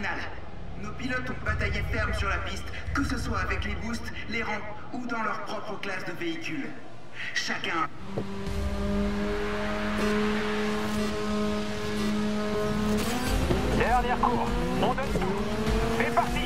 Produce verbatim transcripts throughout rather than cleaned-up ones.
terminal. Nos pilotes ont bataillé ferme sur la piste, que ce soit avec les boosts, les rampes ou dans leur propre classe de véhicules. Chacun... Dernière course, on donne tout. C'est parti.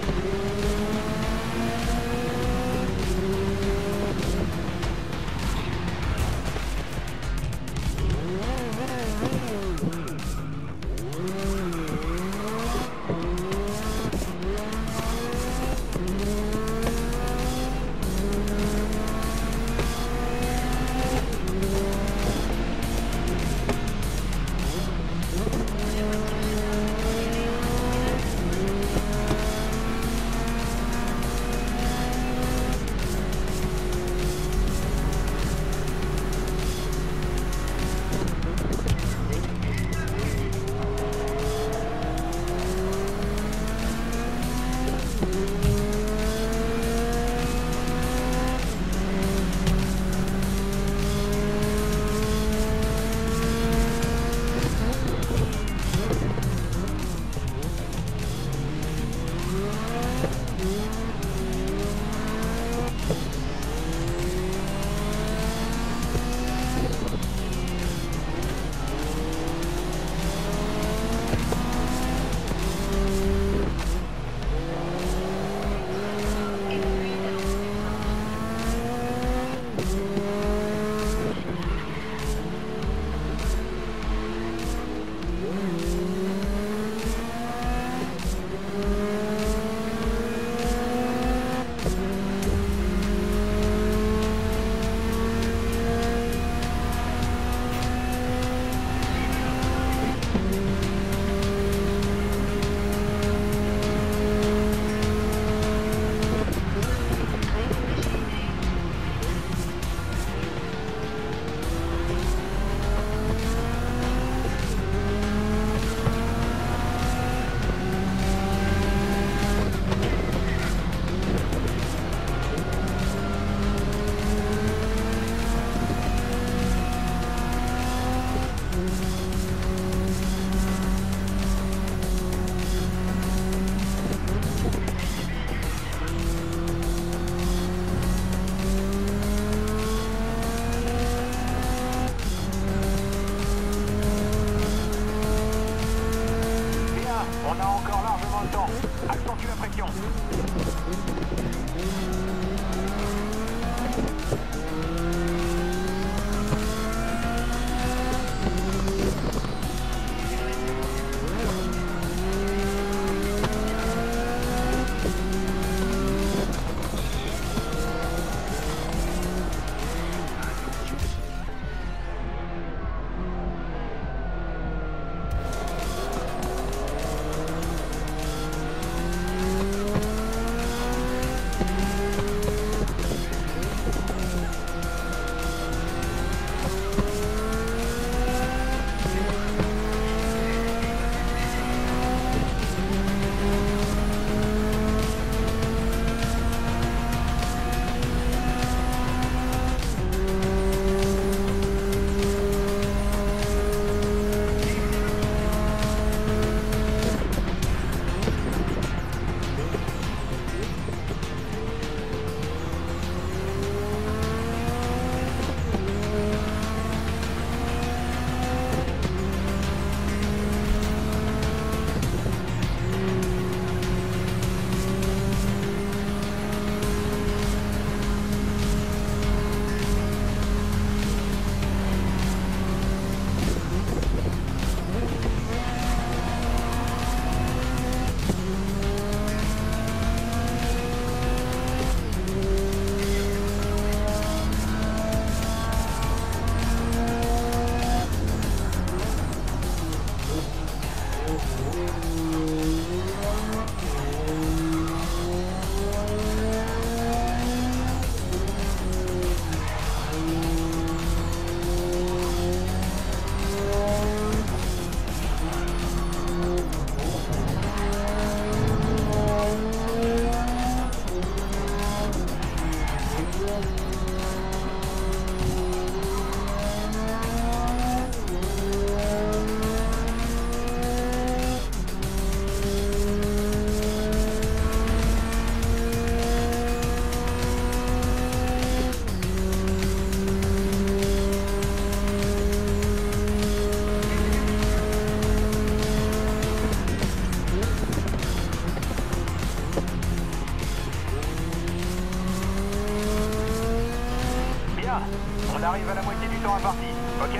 On a encore largement le temps. Accentue la pression. bien. On arrive à la moitié du temps imparti, ok?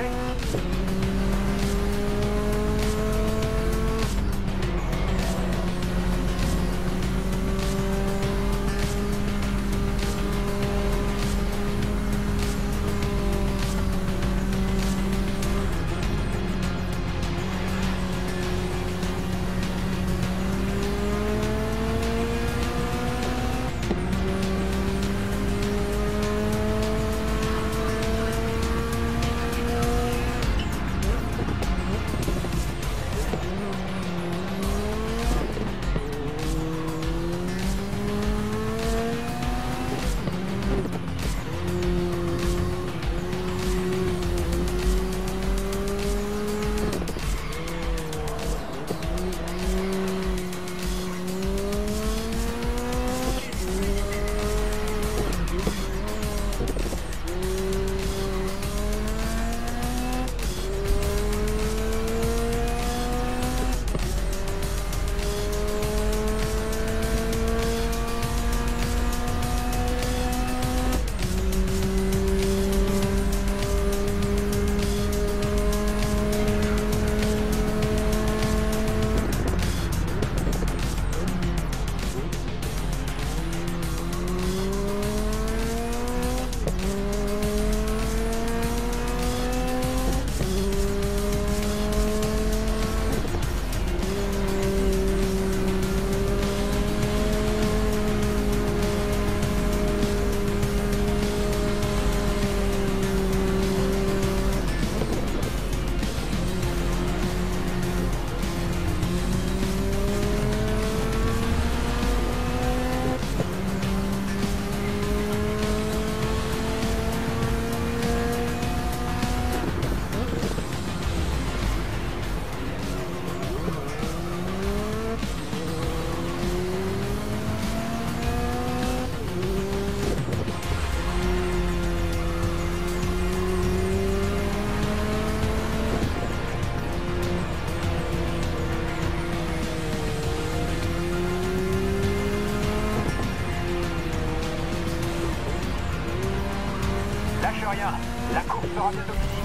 Rien. La course sera bientôt finie.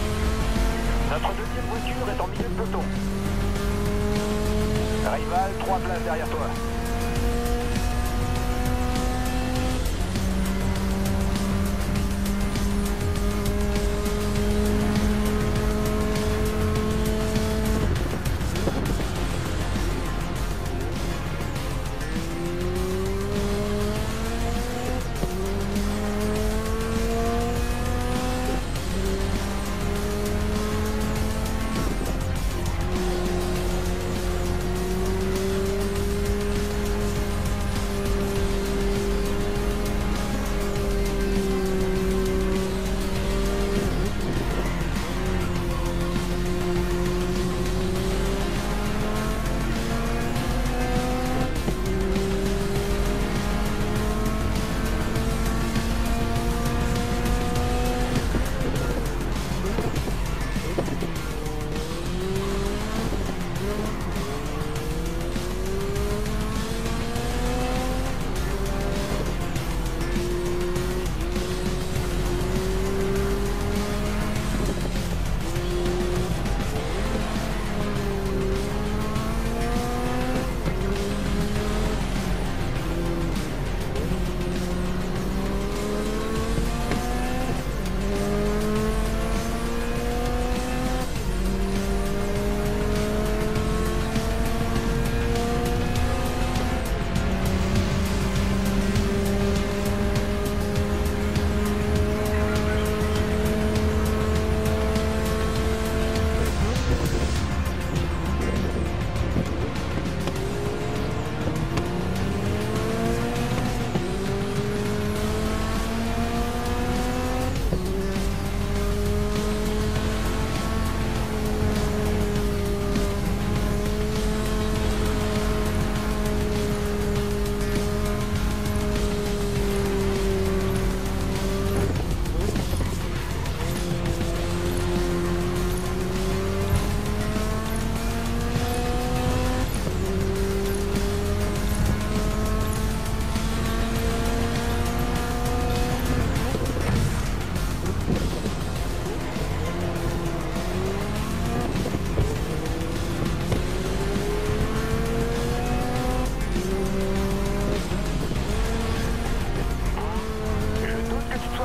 Notre deuxième voiture est en milieu de peloton. Rival, trois places derrière toi.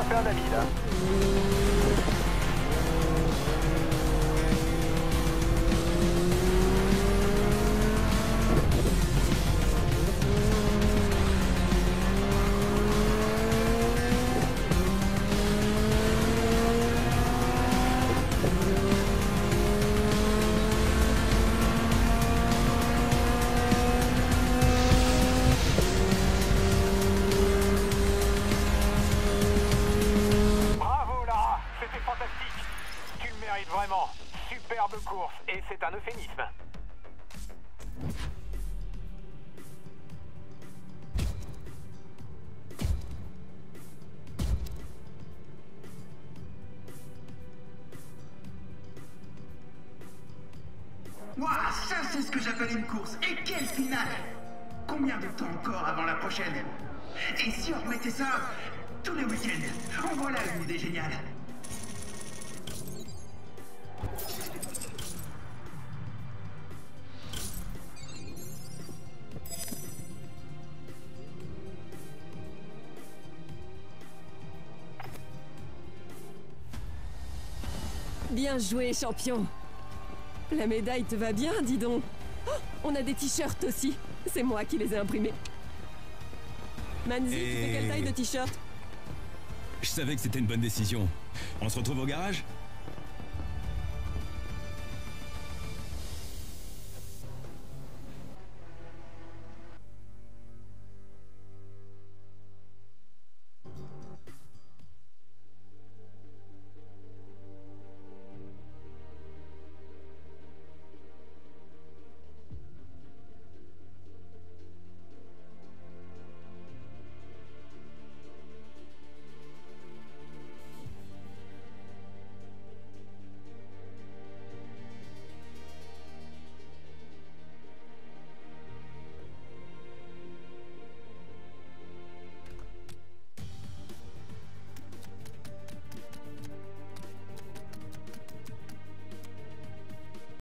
fait un ami là. Vraiment, superbe course, et c'est un euphémisme. Waouh, ça c'est ce que j'appelle une course. Et quelle finale! Combien de temps encore avant la prochaine? Et si on remettait ça tous les week-ends? En voilà une idée géniale. Bien joué, champion. La médaille te va bien, dis donc. Oh, on a des t-shirts aussi. C'est moi qui les ai imprimés. Manzi, Et... tu fais quelle taille de t-shirt? Je savais que c'était une bonne décision. On se retrouve au garage ?